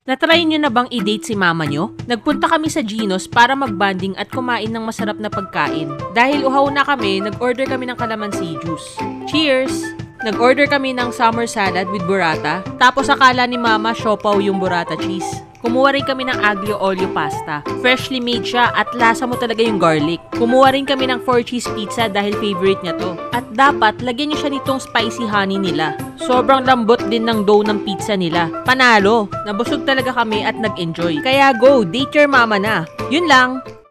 Natry nyo na bang i-date si mama nyo? Nagpunta kami sa Gino's para mag-banding at kumain ng masarap na pagkain. Dahil uhaw na kami, nag-order kami ng calamansi juice. Cheers! Nag-order kami ng summer salad with burrata. Tapos akala ni mama siopaw yung burrata cheese. Kumuha rin kami ng aglio olio pasta. Freshly made siya at lasa mo talaga yung garlic. Kumuha rin kami ng 4 cheese pizza dahil favorite niya to. At dapat, lagyan niyo siya nitong spicy honey nila. Sobrang lambot din ng dough ng pizza nila. Panalo! Nabusog talaga kami at nag-enjoy. Kaya go, date your mama na. Yun lang!